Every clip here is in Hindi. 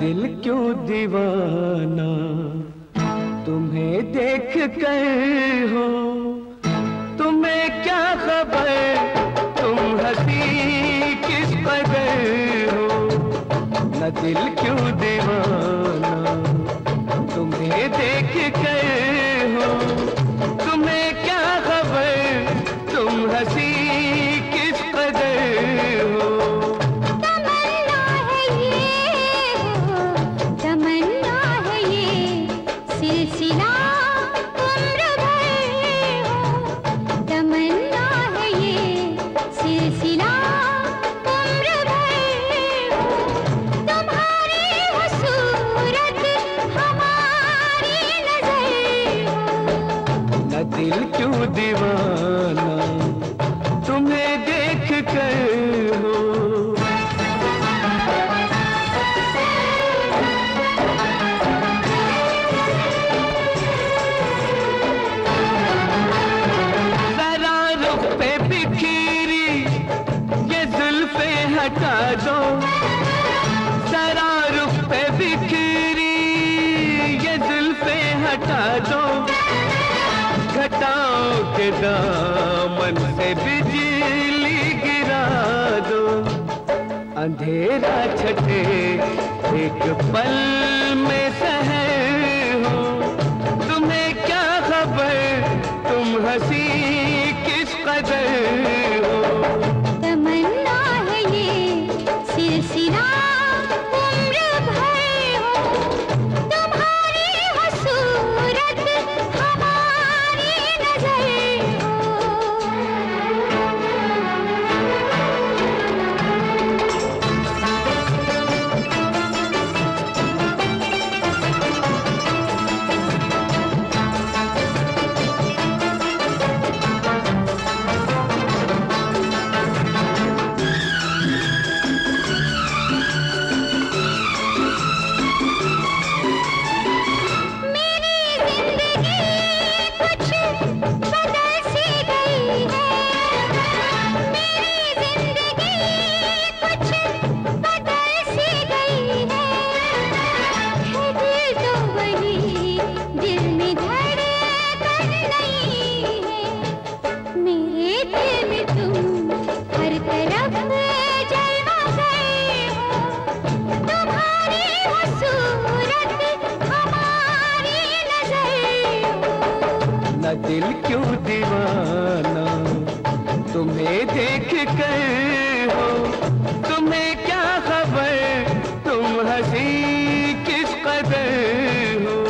दिल क्यों दीवाना तुम्हें देख कर हो, तुम्हें क्या खबर तुम हंसी किस कदर हो। न दिल क्यों दीवाना तुम्हें देख कर हो, तुम्हें क्या खबर तुम हंसी किस कदर हो। दिल क्यों दीवाना तुम्हें देख कर हो। जरा रुख पे बिखरी ये जुल्फे हटा दो, जरा रुख पे बिखरी ये जुल्फे हटा दो। घटाओं के दामन से बिजली गिरा दो, अंधेरा छटे एक पल में सहर हो। तुम्हें क्या खबर तुम हंसी किस कदर हो। तमन्ना है ये सिलसिला उम्र भर हो, तुम्हारी हो सूरत हमारी नजर हो। दिल क्यों दीवाना तुम्हें देख कर हो, तुम्हें क्या खबर तुम हंसी किस कदर हो।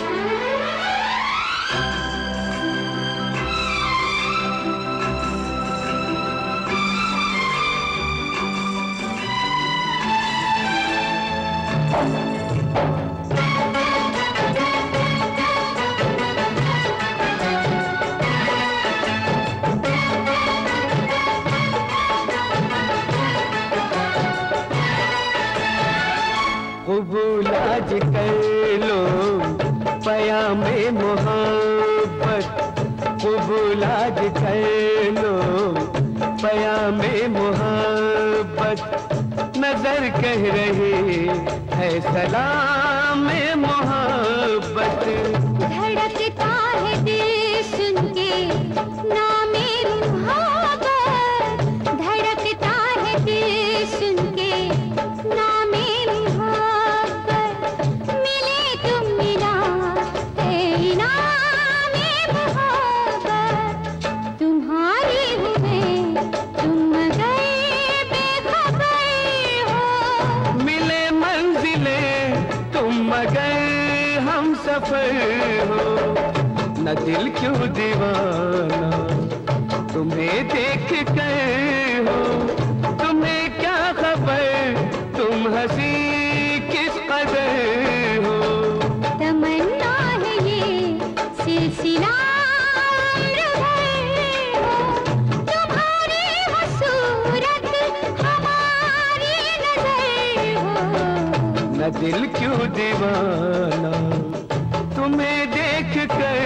कबूल आज कर लो पयामे मोहब्बत, कबूल आज कर लो पयामे मोहब्बत। नजर कह रही है सलाम मोहब्बत। धड़कता है दिल सुन के नामे मोहब्बत, धड़कता है दिल सुन के नामे मोहब्बत। मिले तुम मिला है इनामे मोहब्बत, तुम्हारी हूँ मैं तुम मगर बेखबर हो। मिले मंजिले तुम मगर हम सफर हो। न दिल क्यों दीवाना तुम्हें देख कर हो, तुम्हें क्या खबर तुम हंसी किस कदर हो। तमन्ना है ये सिलसिला उम्र भर हो, तुम्हारी हो सूरत हमारी नजर हो। न दिल क्यों दीवाना तुम्हें देख कर